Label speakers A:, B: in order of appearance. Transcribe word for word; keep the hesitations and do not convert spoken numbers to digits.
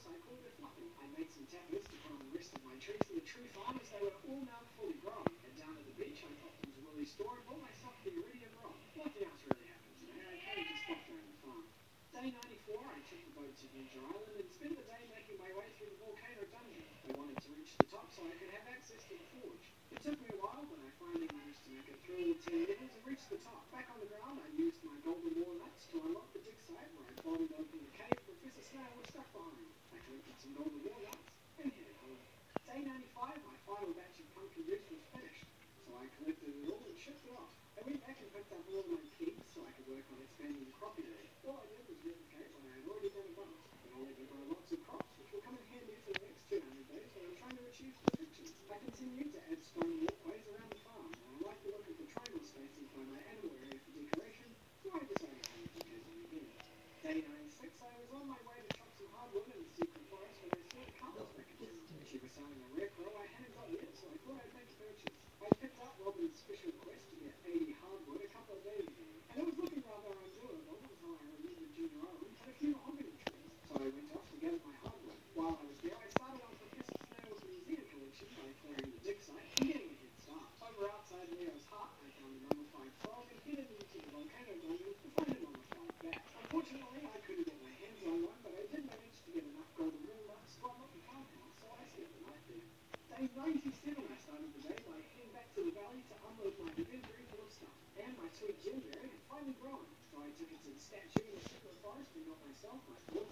A: so I called it fluffy. I made some tappers to put on the rest of my trees, and the true farmers, they were all now fully grown. And down at the beach, I popped into Willie's store and bought myself the iridium rod. Nothing else really happened today. I kind of just stopped around the farm. Day ninety-four, I took the boat to Ginger Island and spent the day making my way through the volcano dungeon. I wanted to reach the top so I could have access to the forge. It took me a while, but I finally managed to make it through all ten levels and reach the top. Back on the ground, I used my golden walnuts to unlock the dig site where I bombed open the cave Professor Snail was stuck behind. I collected some golden walnuts and headed home. Day ninety-five, my final batch of pumpkin juice was finished, so I collected it all and shipped it off. I went back and picked up all of my keys so I could work on expanding the crop area. All I did was replicate what I had already done above, but only to grow lots of crops, which will come in handy for the next two hundred days when I'm trying to achieve perfection. I continued to add stone walkways around the farm, and I like the look of the triangle spacing by my animal area for decoration, so I decided to replicate them again. Day ninety-six, I was on my way to chop some hardwood in the secret forest when I saw the Carlos back in town. She was selling a rare crow I hadn't got yet, so I thought I'd make a purchase. I picked up Robin's special quest to get eighty hardwood a couple of days ago, and it was looking rather undoable until I remembered Junior Island had a few mahogany trees, so I went off to gather my hardwood. While I was there, I started on Professor Snail's museum collection by clearing the dig site and getting a head start. Over outside Leo's hut, I found a mummified frog and headed into the volcano dungeon to find a mummified bat. Unfortunately, I couldn't get my hands on one, but I did manage to get enough golden walnuts to unlock the farmhouse, so I spent the night there. Day ninety-seven, I started the day by heading back to the valley to unload my inventory full of stuff. And my sweet gingerberry had finally grown, so I took it to the statue in the secret forest and got myself my